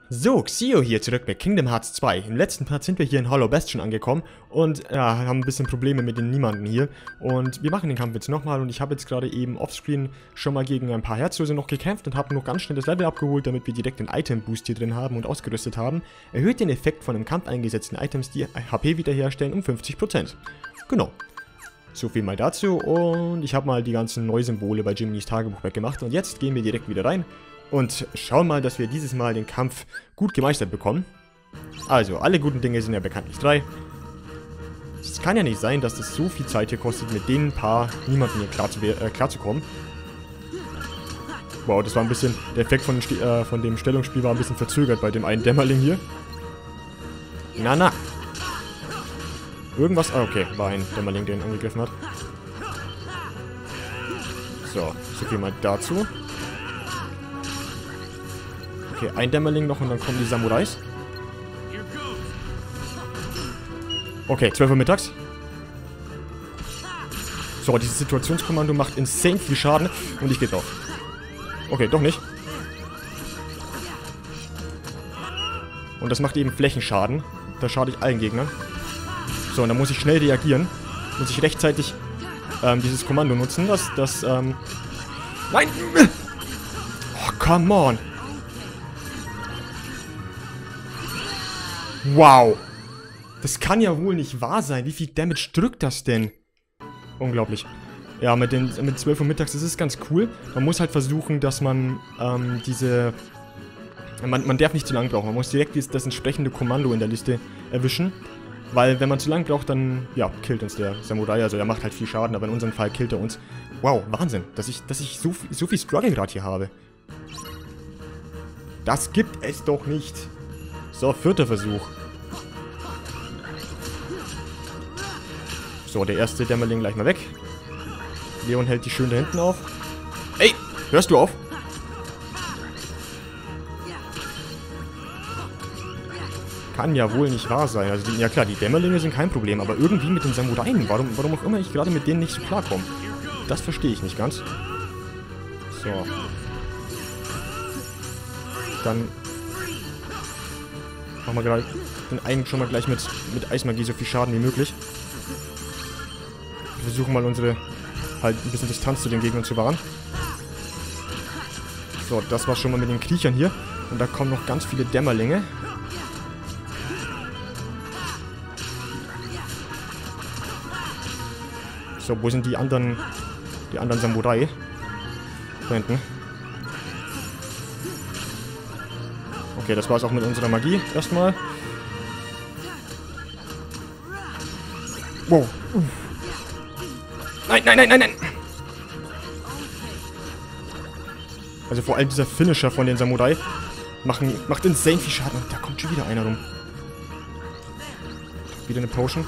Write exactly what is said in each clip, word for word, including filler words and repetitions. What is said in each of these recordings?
So, Xio hier zurück bei Kingdom Hearts zwei. Im letzten Part sind wir hier in Hollow Bastion angekommen und ja, haben ein bisschen Probleme mit den Niemanden hier. Und wir machen den Kampf jetzt nochmal und ich habe jetzt gerade eben offscreen schon mal gegen ein paar Herzlose noch gekämpft und habe noch ganz schnell das Level abgeholt, damit wir direkt den Item-Boost hier drin haben und ausgerüstet haben. Erhöht den Effekt von im Kampf eingesetzten Items, die H P wiederherstellen, um fünfzig Prozent. Genau. So viel mal dazu und ich habe mal die ganzen Neusymbole bei Jiminy's Tagebuch weggemacht und jetzt gehen wir direkt wieder rein. Und schauen mal, dass wir dieses Mal den Kampf gut gemeistert bekommen. Also, alle guten Dinge sind ja bekanntlich drei. Es kann ja nicht sein, dass das so viel Zeit hier kostet, mit den paar niemanden hier klar zu, äh, klarzukommen. Wow, das war ein bisschen... Der Effekt von, äh, von dem Stellungsspiel war ein bisschen verzögert bei dem einen Dämmerling hier. Na, na. Irgendwas... Ah, okay, war ein Dämmerling, der ihn angegriffen hat. So, so viel mal dazu. Okay, ein Dämmerling noch und dann kommen die Samurais. Okay, zwölf Uhr mittags. So, dieses Situationskommando macht insane viel Schaden und ich gehe drauf. Okay, doch nicht. Und das macht eben Flächenschaden. Da schade ich allen Gegnern. So, und dann muss ich schnell reagieren. Muss ich rechtzeitig ähm, dieses Kommando nutzen, das, das, ähm... Nein! Oh, come on! Wow. Das kann ja wohl nicht wahr sein. Wie viel Damage drückt das denn? Unglaublich. Ja, mit, den, mit zwölf Uhr mittags, das ist ganz cool. Man muss halt versuchen, dass man ähm, diese... Man, man darf nicht zu lang brauchen. Man muss direkt das, das entsprechende Kommando in der Liste erwischen. Weil wenn man zu lang braucht, dann, ja, killt uns der Samurai. Also er macht halt viel Schaden, aber in unserem Fall killt er uns. Wow, Wahnsinn, dass ich, dass ich so, so viel Struggle gerade hier habe. Das gibt es doch nicht. So, vierter Versuch. So, der erste Dämmerling gleich mal weg. Leon hält die schön da hinten auf. Ey, hörst du auf? Kann ja wohl nicht wahr sein. Also, die, ja klar, die Dämmerlinge sind kein Problem, aber irgendwie mit den Samuraien, warum, warum auch immer ich gerade mit denen nicht so klarkomme. Das verstehe ich nicht ganz. So. Dann machen wir gerade den einen schon mal gleich mit, mit Eismagie so viel Schaden wie möglich. Wir versuchen mal unsere, halt ein bisschen Distanz zu den Gegnern zu wahren. So, das war schon mal mit den Kriechern hier. Und da kommen noch ganz viele Dämmerlinge. So, wo sind die anderen, die anderen Samurai? Da hinten. Okay, das war's auch mit unserer Magie erstmal. Wow. Uff. Nein, nein, nein, nein, nein. Also vor allem dieser Finisher von den Samurai machen, macht insane viel Schaden. Und da kommt schon wieder einer rum. Wieder eine Potion.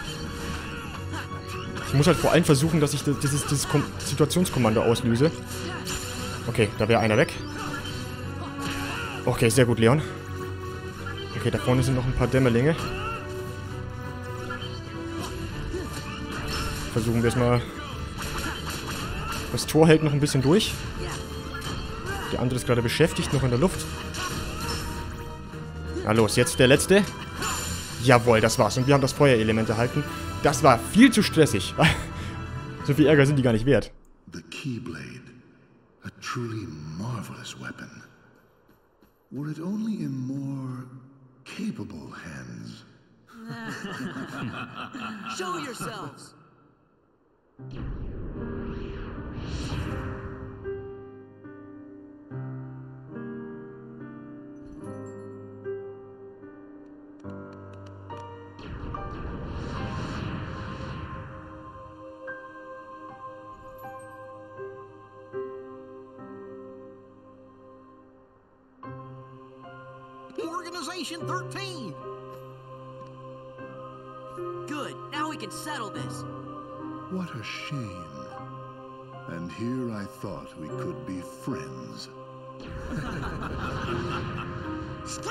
Ich muss halt vor allem versuchen, dass ich dieses, dieses Situationskommando auslöse. Okay, da wäre einer weg. Okay, sehr gut, Leon. Okay, da vorne sind noch ein paar Dämmerlinge. Versuchen wir es mal. Das Tor hält noch ein bisschen durch. Der andere ist gerade beschäftigt, noch in der Luft. Na los, jetzt der letzte. Jawohl, das war's. Und wir haben das Feuerelement erhalten. Das war viel zu stressig. So viel Ärger sind die gar nicht wert. The Keyblade, a truly marvelous weapon. Were it only in more capable hands. Show yourselves. Organization thirteen! Good. Now we can settle this. What a shame. And here I thought we could be friends. Stop!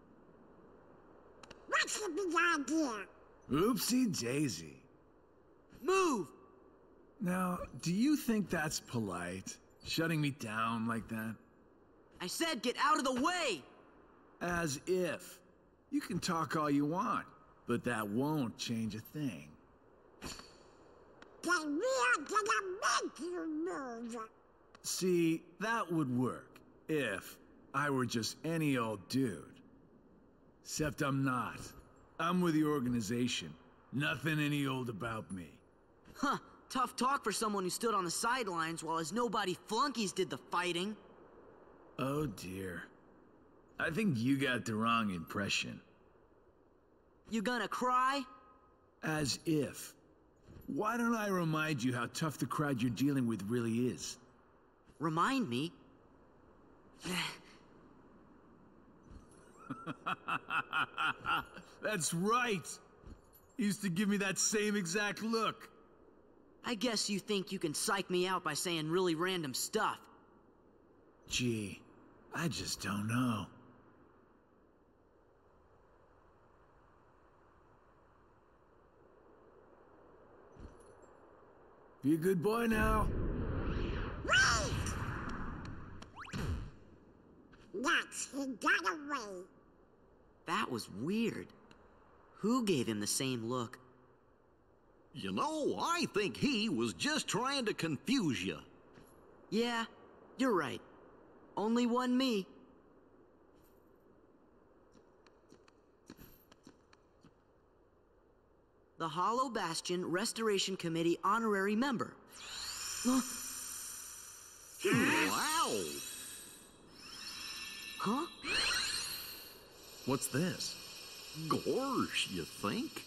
What's the big idea? Oopsie daisy. Move! Now, do you think that's polite? Shutting me down like that? I said get out of the way! As if. You can talk all you want, but that won't change a thing. Then we are gonna make you move. See, that would work if I were just any old dude. Except I'm not. I'm with the organization. Nothing any old about me. Huh, tough talk for someone who stood on the sidelines while his nobody flunkies did the fighting. Oh dear. I think you got the wrong impression. You gonna cry? As if. Why don't I remind you how tough the crowd you're dealing with really is? Remind me? That's right! You used to give me that same exact look. I guess you think you can psych me out by saying really random stuff. Gee, I just don't know. Be a good boy now. Wait! That's he got away. That was weird. Who gave him the same look? You know, I think he was just trying to confuse you. Yeah, you're right. Only one me. The Hollow Bastion Restoration Committee honorary member. Huh? Wow! Huh? What's this? Gorge, you think?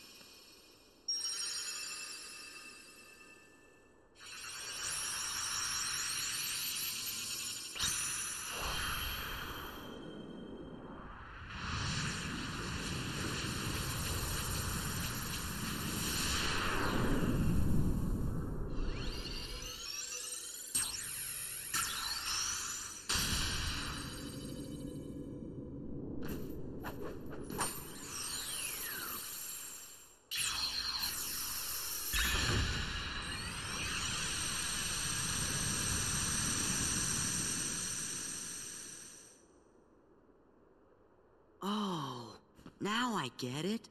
Oh, now I get it.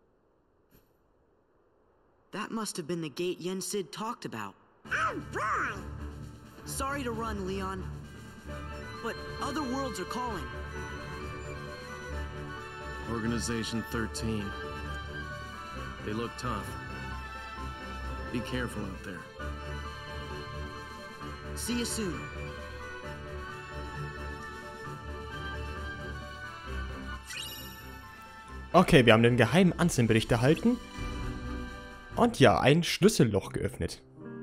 That must have been the gate Yen Sid talked about. Oh boy! Sorry to run, Leon, but other worlds are calling. Organization thirteen. They look tough. Be careful out there. See you soon. Okay, wir haben den geheimen Ansem-Bericht erhalten. Und ja, ein Schlüsselloch geöffnet.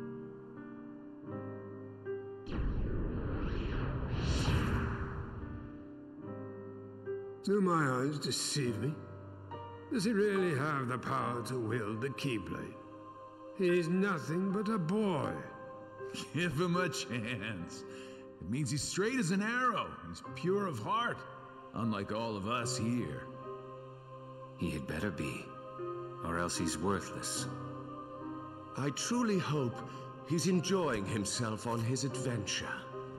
Do my eyes deceive me? Does he really have the power to wield the Keyblade? He's nothing but a boy. Give him a chance. It means he's straight as an arrow. He's pure of heart. Unlike all of us here. He had better be, or else he's worthless. I truly hope he's enjoying himself on his adventure.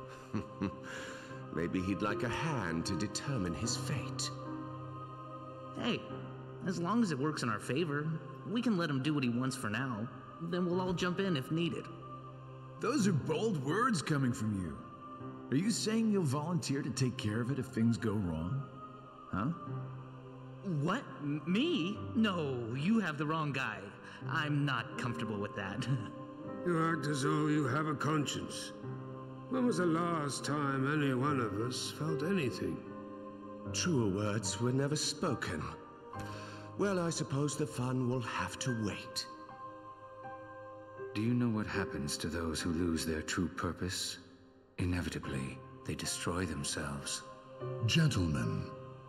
Maybe he'd like a hand to determine his fate. Hey, as long as it works in our favor, we can let him do what he wants for now. Then we'll all jump in if needed. Those are bold words coming from you. Are you saying you'll volunteer to take care of it if things go wrong? Huh? What? M- me? No, you have the wrong guy. I'm not comfortable with that. You act as though you have a conscience. When was the last time any one of us felt anything? Truer words were never spoken. Well, I suppose the fun will have to wait. Do you know what happens to those who lose their true purpose? Inevitably, they destroy themselves. Gentlemen,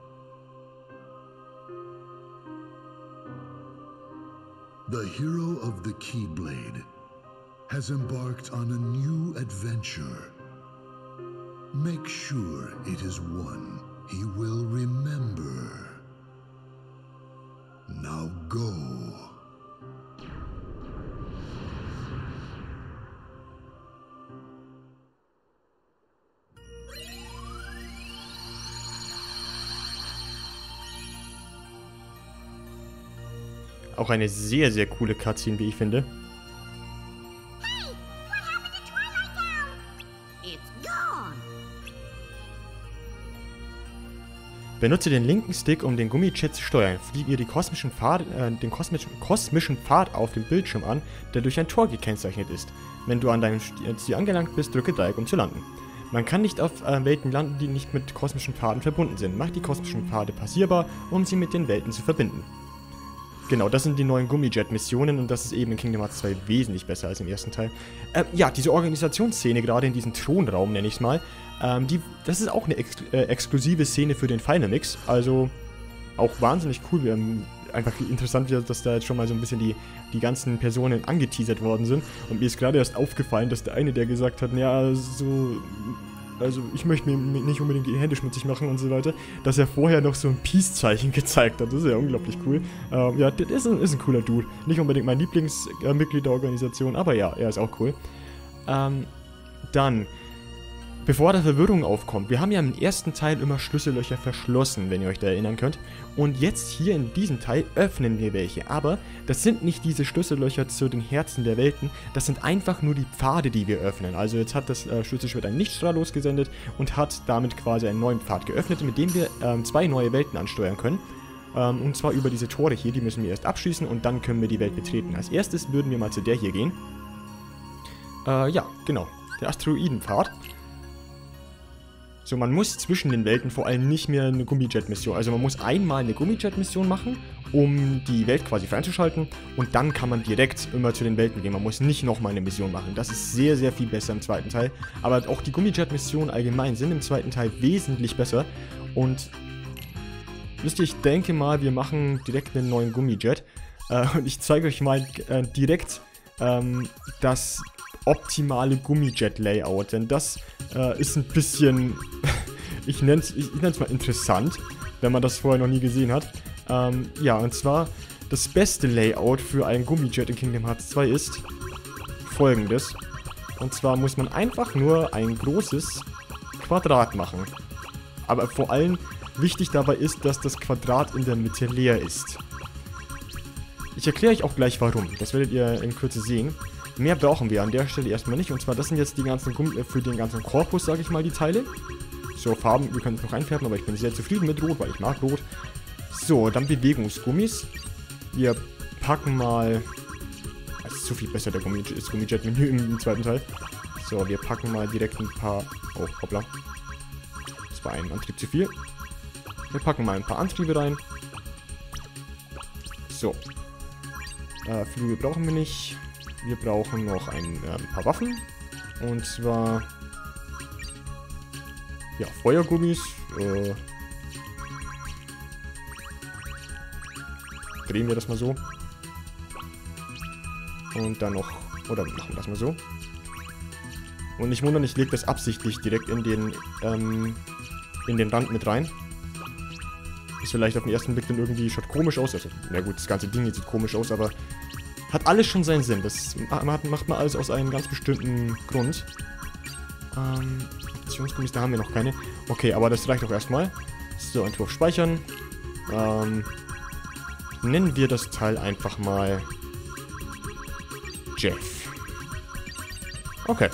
the hero of the Keyblade has embarked on a new adventure. Make sure it is one he will remember. Now go. Auch eine sehr, sehr coole Cutscene, wie ich finde. Benutze den linken Stick, um den Gummijet zu steuern. Fliege ihr die kosmischen Pfad, äh, den kosmischen, kosmischen Pfad auf dem Bildschirm an, der durch ein Tor gekennzeichnet ist. Wenn du an deinem Ziel angelangt bist, drücke Dreieck, um zu landen. Man kann nicht auf äh, Welten landen, die nicht mit kosmischen Pfaden verbunden sind. Mach die kosmischen Pfade passierbar, um sie mit den Welten zu verbinden. Genau, das sind die neuen Gummijet-Missionen und das ist eben in Kingdom Hearts zwei wesentlich besser als im ersten Teil. Äh, ja, diese Organisationsszene, gerade in diesem Thronraum, nenne ich es mal, ähm, die, das ist auch eine ex äh, exklusive Szene für den Final Mix, also auch wahnsinnig cool. Wir haben einfach interessant, dass da jetzt schon mal so ein bisschen die, die ganzen Personen angeteasert worden sind und mir ist gerade erst aufgefallen, dass der eine, der gesagt hat, ja, so... Also ich möchte mir nicht unbedingt die Hände schmutzig machen und so weiter, dass er vorher noch so ein Peace-Zeichen gezeigt hat. Das ist ja unglaublich cool. Ähm, ja, das ist ein, ist ein cooler Dude. Nicht unbedingt mein Lieblingsmitglied der Organisation, aber ja, er ist auch cool. Ähm, dann, bevor da Verwirrung aufkommt, wir haben ja im ersten Teil immer Schlüssellöcher verschlossen, wenn ihr euch da erinnern könnt. Und jetzt hier in diesem Teil öffnen wir welche. Aber das sind nicht diese Schlüssellöcher zu den Herzen der Welten, das sind einfach nur die Pfade, die wir öffnen. Also jetzt hat das äh, Schlüsselschwert einen Lichtstrahl losgesendet und hat damit quasi einen neuen Pfad geöffnet, mit dem wir ähm, zwei neue Welten ansteuern können. Ähm, und zwar über diese Tore hier, die müssen wir erst abschließen und dann können wir die Welt betreten. Als erstes würden wir mal zu der hier gehen. Äh, ja, genau. Der Asteroidenpfad. So, man muss zwischen den Welten vor allem nicht mehr eine Gummijet-Mission. Also man muss einmal eine Gummijet-Mission machen, um die Welt quasi freizuschalten. Und dann kann man direkt immer zu den Welten gehen. Man muss nicht nochmal eine Mission machen. Das ist sehr, sehr viel besser im zweiten Teil. Aber auch die Gummijet-Missionen allgemein sind im zweiten Teil wesentlich besser. Und wisst ihr, ich denke mal, wir machen direkt einen neuen Gummijet. Äh, und ich zeige euch mal äh, direkt ähm, das optimale Gummijet-Layout, denn das äh, ist ein bisschen, ich nenne es ich, ich nenn's mal interessant, wenn man das vorher noch nie gesehen hat. Ähm, ja, und zwar, das beste Layout für ein Gummijet in Kingdom Hearts zwei ist folgendes. Und zwar muss man einfach nur ein großes Quadrat machen. Aber vor allem wichtig dabei ist, dass das Quadrat in der Mitte leer ist. Ich erkläre euch auch gleich warum, das werdet ihr in Kürze sehen. Mehr brauchen wir an der Stelle erstmal nicht. Und zwar, das sind jetzt die ganzen Gummi äh, für den ganzen Korpus, sage ich mal, die Teile. So, Farben, wir können es noch einfärben, aber ich bin sehr zufrieden mit Rot, weil ich mag Rot. So, dann Bewegungsgummis. Wir packen mal... Das ist zu viel besser, der Gummi das Gummijet-Menü im, im zweiten Teil. So, wir packen mal direkt ein paar... Oh, hoppla. Das war ein Antrieb zu viel. Wir packen mal ein paar Antriebe rein. So. Äh, Flügel brauchen wir nicht. Wir brauchen noch ein, äh, ein paar Waffen. Und zwar... Ja, Feuergummis. Äh, drehen wir das mal so. Und dann noch... Oder machen wir das mal so. Und nicht wundern, ich lege das absichtlich direkt in den, ähm, in den Rand mit rein. Ist vielleicht auf den ersten Blick dann irgendwie, schaut komisch aus. Also, na gut, das ganze Ding hier sieht komisch aus, aber hat alles schon seinen Sinn. Das macht man alles aus einem ganz bestimmten Grund. Ähm, Aktionsgummis, da haben wir noch keine. Okay, aber das reicht auch erstmal. So, Entwurf speichern. Ähm, nennen wir das Teil einfach mal Jeff. Okay.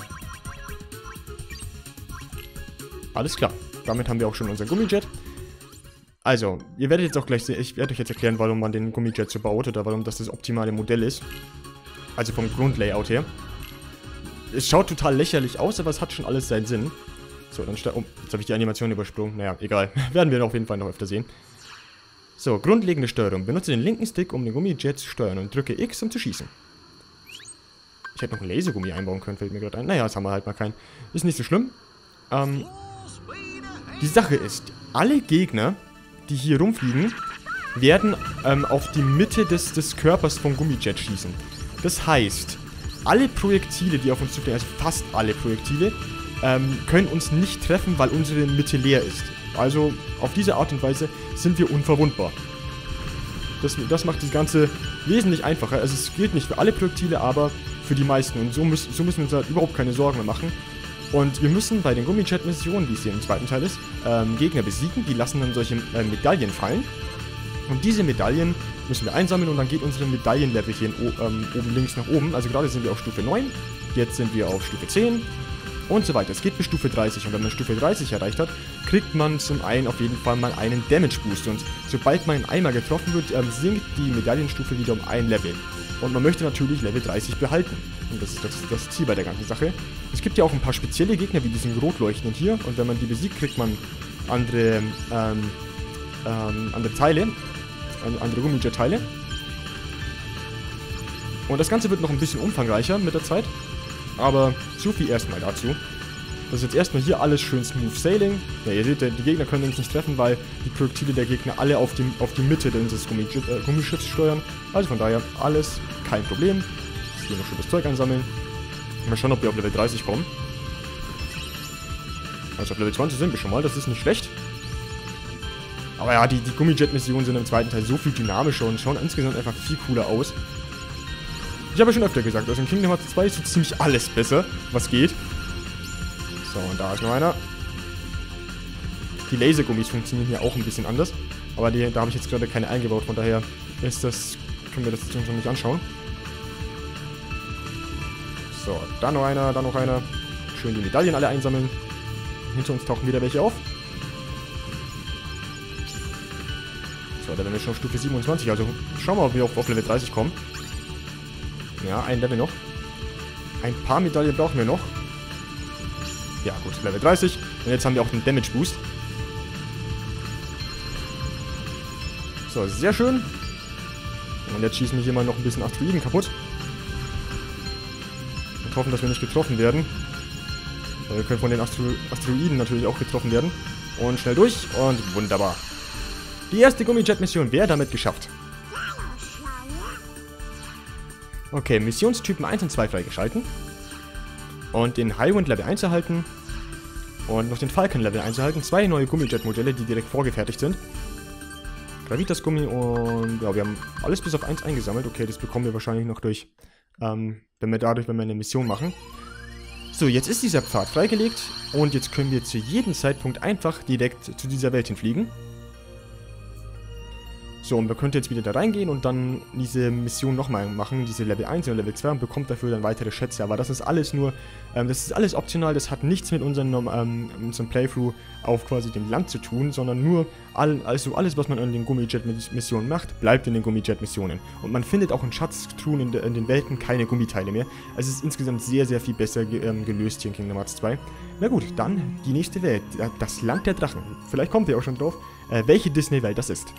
Alles klar. Damit haben wir auch schon unser Gummijet. Also, ihr werdet jetzt auch gleich sehen, ich werde euch jetzt erklären, warum man den Gummijet so baut oder warum das das optimale Modell ist. Also vom Grundlayout her. Es schaut total lächerlich aus, aber es hat schon alles seinen Sinn. So, dann oh, jetzt habe ich die Animation übersprungen. Naja, egal. Werden wir auf jeden Fall noch öfter sehen. So, grundlegende Steuerung. Benutze den linken Stick, um den Gummijet zu steuern und drücke X, um zu schießen. Ich hätte noch einen Lasergummi einbauen können, fällt mir gerade ein. Naja, jetzt haben wir halt mal keinen. Ist nicht so schlimm. Ähm, die Sache ist, alle Gegner, die hier rumfliegen, werden ähm, auf die Mitte des, des Körpers vom Gummijet schießen. Das heißt, alle Projektile, die auf uns zufliegen, also fast alle Projektile, ähm, können uns nicht treffen, weil unsere Mitte leer ist. Also auf diese Art und Weise sind wir unverwundbar. Das, das macht das Ganze wesentlich einfacher. Also es gilt nicht für alle Projektile, aber für die meisten. Und so, müß, so müssen wir uns halt überhaupt keine Sorgen mehr machen. Und wir müssen bei den Gummijet-Missionen, die es hier im zweiten Teil ist, ähm, Gegner besiegen. Die lassen dann solche äh, Medaillen fallen. Und diese Medaillen müssen wir einsammeln und dann geht unsere Medaillenlevel hier in, ähm, oben links nach oben. Also gerade sind wir auf Stufe neun, jetzt sind wir auf Stufe zehn und so weiter. Es geht bis Stufe dreißig und wenn man Stufe dreißig erreicht hat, kriegt man zum einen auf jeden Fall mal einen Damage Boost und sobald man einmal getroffen wird, ähm, sinkt die Medaillenstufe wieder um ein Level. Und man möchte natürlich Level dreißig behalten. Und das ist das, das Ziel bei der ganzen Sache. Es gibt ja auch ein paar spezielle Gegner, wie diesen Rotleuchtenden hier. Und wenn man die besiegt, kriegt man andere, ähm, ähm, andere Teile. Andere Gummijet-Teile. Und das Ganze wird noch ein bisschen umfangreicher mit der Zeit. Aber so viel erstmal dazu. Das ist jetzt erstmal hier alles schön smooth sailing. Ja, ihr seht, die Gegner können uns nicht treffen, weil die Projektile der Gegner alle auf die, auf die Mitte des äh, Gummischiffs steuern. Also von daher alles kein Problem. Hier noch schön das Zeug einsammeln. Mal schauen, ob wir auf Level dreißig kommen. Also auf Level zwanzig sind wir schon mal, das ist nicht schlecht. Aber ja, die, die Gummijet-Missionen sind im zweiten Teil so viel dynamischer und schauen insgesamt einfach viel cooler aus. Ich habe ja schon öfter gesagt, also in Kingdom Hearts zwei ist so ziemlich alles besser, was geht. So, und da ist noch einer. Die Lasergummis funktionieren hier auch ein bisschen anders. Aber die, da habe ich jetzt gerade keine eingebaut, von daher ist das, können wir das jetzt noch nicht anschauen. So, da noch einer, da noch einer. Schön die Medaillen alle einsammeln. Hinter uns tauchen wieder welche auf. So, da sind wir schon auf Stufe siebenundzwanzig, also schauen wir mal, ob wir auf, auf Level dreißig kommen. Ja, ein Level noch. Ein paar Medaillen brauchen wir noch. Ja, gut, Level dreißig. Und jetzt haben wir auch den Damage Boost. So, sehr schön. Und jetzt schießen wir hier mal noch ein bisschen Asteroiden kaputt. Und hoffen, dass wir nicht getroffen werden. Weil wir können von den Astro Asteroiden natürlich auch getroffen werden. Und schnell durch und wunderbar. Die erste Gummijet-Mission wäre damit geschafft. Okay, Missionstypen eins und zwei freigeschalten. Und den Highwind Level eins erhalten. Und noch den Falcon Level eins erhalten. Zwei neue Gummijet-Modelle, die direkt vorgefertigt sind. Gravitas Gummi und ja, wir haben alles bis auf eins eingesammelt. Okay, das bekommen wir wahrscheinlich noch durch, ähm, wenn wir dadurch, wenn wir eine Mission machen. So, jetzt ist dieser Pfad freigelegt und jetzt können wir zu jedem Zeitpunkt einfach direkt zu dieser Welt hinfliegen. So, und man könnte jetzt wieder da reingehen und dann diese Mission nochmal machen, diese Level eins und Level zwei und bekommt dafür dann weitere Schätze. Aber das ist alles nur, ähm, das ist alles optional, das hat nichts mit unserem, ähm, unserem Playthrough auf quasi dem Land zu tun, sondern nur, all, also alles, was man an den Gummijet-Missionen macht, bleibt in den Gummijet-Missionen. Und man findet auch in Schatztruhen in, de, in den Welten keine Gummiteile mehr. Es ist insgesamt sehr, sehr viel besser ge, ähm, gelöst hier in Kingdom Hearts zwei. Na gut, dann die nächste Welt, das Land der Drachen. Vielleicht kommt ihr auch schon drauf, äh, welche Disney-Welt das ist.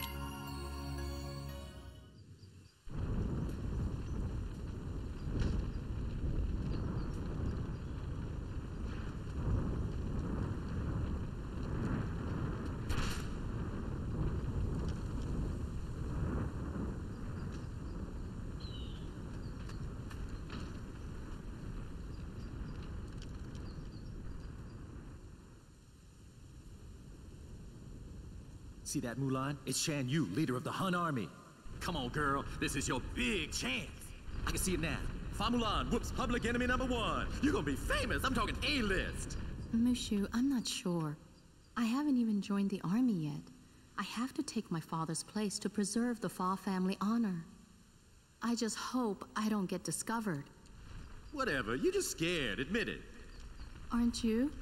See that, Mulan? It's Shan Yu, leader of the Hun army. Come on, girl. This is your big chance. I can see it now. Fa Mulan whoops public enemy number one. You're gonna be famous. I'm talking A-list. Mushu, I'm not sure. I haven't even joined the army yet. I have to take my father's place to preserve the Fa family honor. I just hope I don't get discovered. Whatever. You're just scared. Admit it. Aren't you?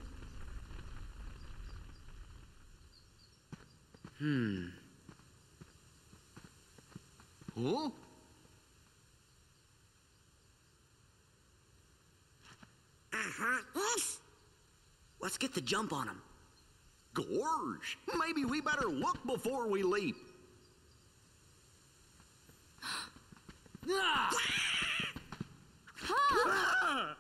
Hmm. Huh? Uh-huh. Yes. Let's get the jump on him. Gorge. Maybe we better look before we leap. Ah! Ah!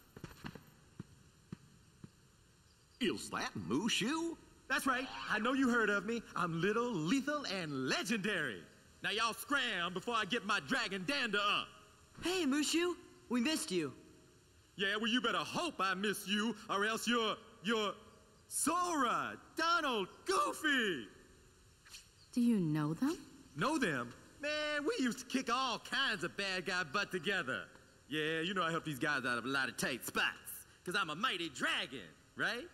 Is that Mushu? That's right. I know you heard of me. I'm little, lethal, and legendary. Now y'all scram before I get my dragon dander up. Hey, Mushu. We missed you. Yeah, well, you better hope I miss you, or else you're, you're Sora, Donald, Goofy. Do you know them? Know them? Man, we used to kick all kinds of bad guy butt together. Yeah, you know I help these guys out of a lot of tight spots, because I'm a mighty dragon, right?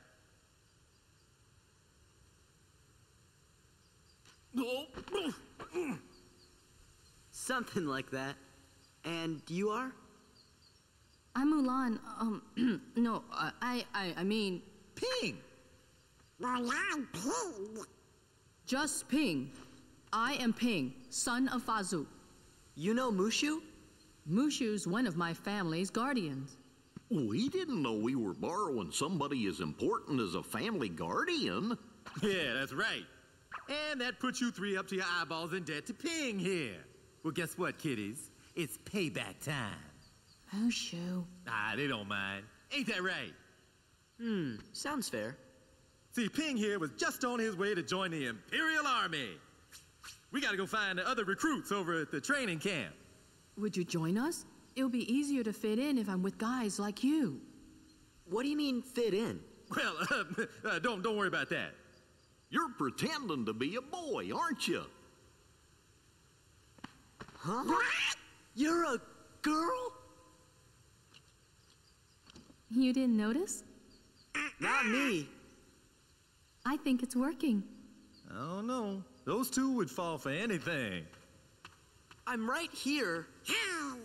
Something like that. And you are? I'm Mulan. Um, no, uh, I, I, I mean... Ping! Mulan Ping. Just Ping. I am Ping, son of Fazu. You know Mushu? Mushu's one of my family's guardians. We didn't know we were borrowing somebody as important as a family guardian. Yeah, that's right. And that puts you three up to your eyeballs in debt to Ping here. Well, guess what, kiddies? It's payback time. Mushu. Ah, they don't mind. Ain't that right? Hmm, sounds fair. See, Ping here was just on his way to join the Imperial Army. We gotta go find the other recruits over at the training camp. Would you join us? It'll be easier to fit in if I'm with guys like you. What do you mean, fit in? Well, uh, uh, don't, don't worry about that. You're pretending to be a boy, aren't you? Huh? You're a girl? You didn't notice? Not me. I think it's working. I don't know. Those two would fall for anything. I'm right here. Hey.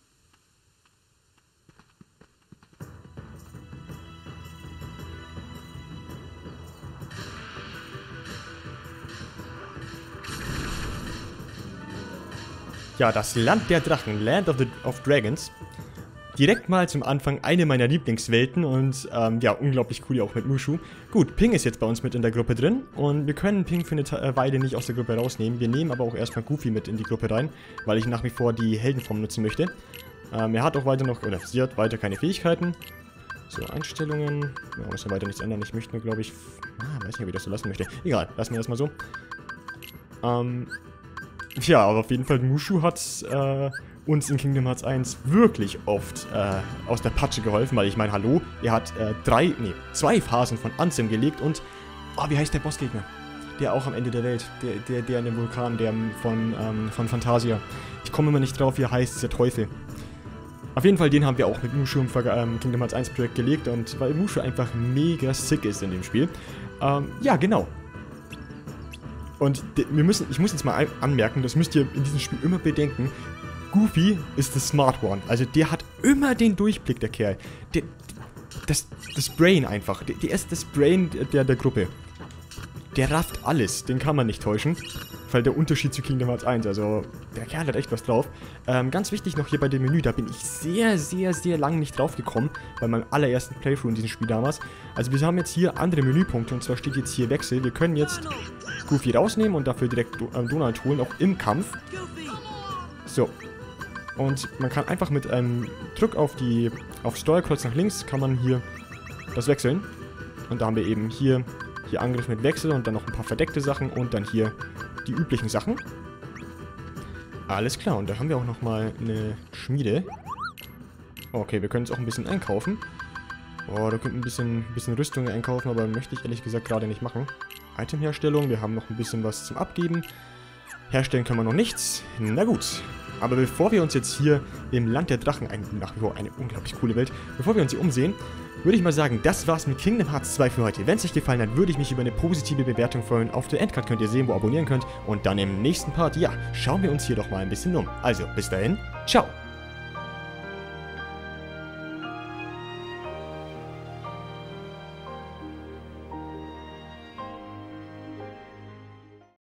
Ja, das Land der Drachen, Land of, the, of Dragons. Direkt mal zum Anfang eine meiner Lieblingswelten und ähm, ja, unglaublich cool auch mit Mushu. Gut, Ping ist jetzt bei uns mit in der Gruppe drin und wir können Ping für eine Weile nicht aus der Gruppe rausnehmen. Wir nehmen aber auch erstmal Goofy mit in die Gruppe rein, weil ich nach wie vor die Heldenform nutzen möchte. Ähm, er hat auch weiter noch, oder sie hat weiter keine Fähigkeiten. So, Einstellungen. Ja, muss ja weiter nichts ändern. Ich möchte nur, glaube ich, ah, weiß nicht, ob ich das so lassen möchte. Egal, lassen wir das mal so. Ähm, ja, aber auf jeden Fall, Mushu hat, äh, uns in Kingdom Hearts eins wirklich oft äh, aus der Patsche geholfen, weil ich meine, hallo, er hat äh, drei, nee, zwei Phasen von Ansem gelegt und, oh, wie heißt der Bossgegner? Der auch am Ende der Welt, der, der, der in dem Vulkan, der von, ähm, von Phantasia. Ich komme immer nicht drauf, wie er heißt, der Teufel. Auf jeden Fall, den haben wir auch mit Mushu im ähm, Kingdom Hearts eins Projekt gelegt und weil Mushu einfach mega sick ist in dem Spiel. Ähm, ja, genau. Und wir müssen, ich muss jetzt mal anmerken, das müsst ihr in diesem Spiel immer bedenken, Goofy ist the smart one. Also der hat immer den Durchblick, der Kerl. Der, das, das Brain einfach. Der, der ist das Brain der, der Gruppe. Der rafft alles. Den kann man nicht täuschen. Weil der Unterschied zu Kingdom Hearts eins. Also der Kerl hat echt was drauf. Ähm, ganz wichtig noch hier bei dem Menü. Da bin ich sehr, sehr, sehr lange nicht drauf gekommen. Bei meinem allerersten Playthrough in diesem Spiel damals. Also wir haben jetzt hier andere Menüpunkte. Und zwar steht jetzt hier Wechsel. Wir können jetzt Goofy rausnehmen und dafür direkt Donald holen. Auch im Kampf. So. Und man kann einfach mit einem Druck auf die auf Steuerkreuz nach links kann man hier das wechseln. Und da haben wir eben hier, hier Angriff mit Wechsel und dann noch ein paar verdeckte Sachen und dann hier die üblichen Sachen. Alles klar, und da haben wir auch nochmal eine Schmiede. Okay, wir können jetzt auch ein bisschen einkaufen. Oh, da könnten ein bisschen, ein bisschen Rüstung einkaufen, aber möchte ich ehrlich gesagt gerade nicht machen. Itemherstellung, wir haben noch ein bisschen was zum Abgeben. Herstellen können wir noch nichts. Na gut. Aber bevor wir uns jetzt hier im Land der Drachen, ein, nach wie vor eine unglaublich coole Welt, bevor wir uns hier umsehen, würde ich mal sagen, das war's mit Kingdom Hearts zwei für heute. Wenn es euch gefallen hat, würde ich mich über eine positive Bewertung freuen. Auf der Endcard könnt ihr sehen, wo ihr abonnieren könnt. Und dann im nächsten Part, ja, schauen wir uns hier doch mal ein bisschen um. Also, bis dahin, ciao!